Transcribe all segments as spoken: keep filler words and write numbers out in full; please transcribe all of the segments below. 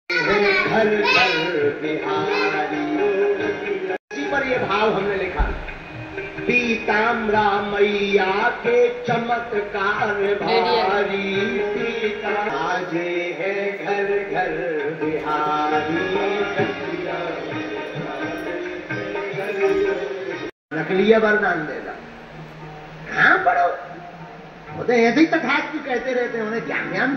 घर घर बिहारी, इसी पर ये भाव हमने लिखा। पीताम्बरा मैया के चमत्कार भारी, पीता आजे है घर घर बिहारी। नकलीय वरदान देगा, हाँ पढ़ो। वो तो ऐसे ही तथास्तु कहते रहते हैं, उन्हें ज्ञान ज्ञान।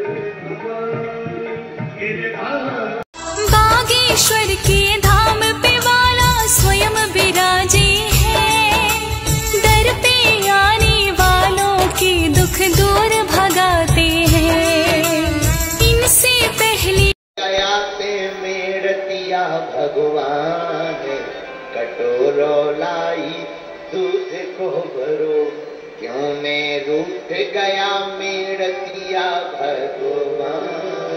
बागेश्वर के धाम पे वाला स्वयं विराजे है, दर पे आने वालों के दुख दूर भगाते हैं। इनसे पहले गया पे मेरतिया भगवान, कटोरो लाई दूध को भरो, क्यों मैं रूठ गया मेरतिया भगवान।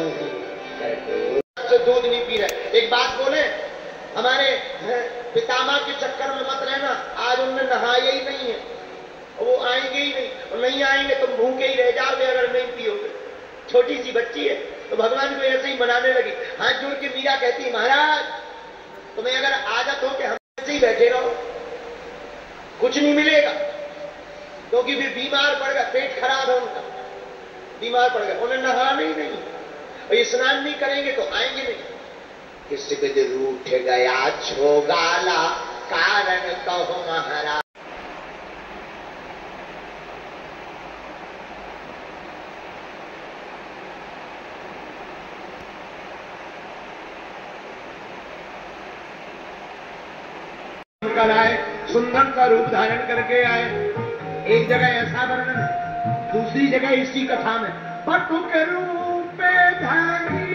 दूध नहीं पी रहे। एक बात बोले, हमारे पितामह के चक्कर में मत रहना। आज उनने नहाया ही नहीं है, वो आएंगे ही नहीं, और नहीं आएंगे तुम भूखे ही रह जाओगे अगर नहीं पियोगे। छोटी सी बच्ची है तो भगवान को ऐसे ही मनाने लगी। हाथ जोड़ के मीरा कहती, महाराज तुम्हें अगर आदत हो कि हम ऐसे ही बैठे रहो, कुछ नहीं मिलेगा, क्योंकि फिर बीमार पड़ गए, पेट खराब है उनका, बीमार पड़ गए, उन्हें नहाना ही नहीं, और स्नान नहीं करेंगे तो आएंगे नहीं। किसी को जो रूठ गया छोगाला, कारण कहो महाराज। कर आए, सुंदर का रूप धारण करके आए। एक जगह ऐसा वर्णन है, दूसरी जगह इसी कथा में पटुक रूप धारी,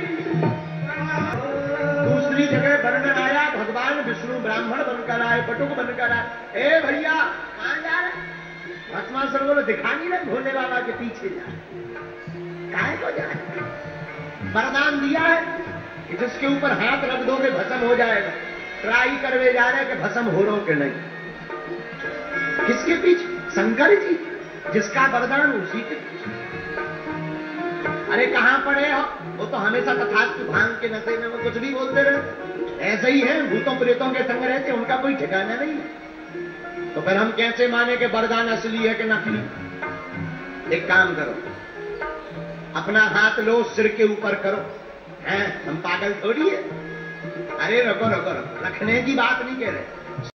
दूसरी जगह वर्णन आया भगवान विष्णु ब्राह्मण बनकर आए, पटुक बनकर आए। ए भैया कहां जा रहे? भस्मासुर बोले दिखा नहीं रहे, भोले बाबा के पीछे जा, काहे को जा रहे? वरदान दिया है कि जिसके ऊपर हाथ रख दोगे भस्म हो जाएगा। ट्राई करवे जा रहे कि भस्म हो रहा कि नहीं। किसके पीछे? शंकर जी, जिसका वरदान उसी के पीछे। अरे कहां पड़े हो? वो तो हमेशा तथास्तु भांग के नशे में वो कुछ भी बोलते रहे। ऐसे ही है, भूतों प्रेतों के संग रहते, उनका कोई ठिकाना नहीं है। तो फिर हम कैसे माने कि वरदान असली है कि नकली? एक काम करो, अपना हाथ लो, सिर के ऊपर करो। हैं, हम पागल थोड़ी है। अरे रखो रखो रखो, रखने की बात नहीं कह रहे।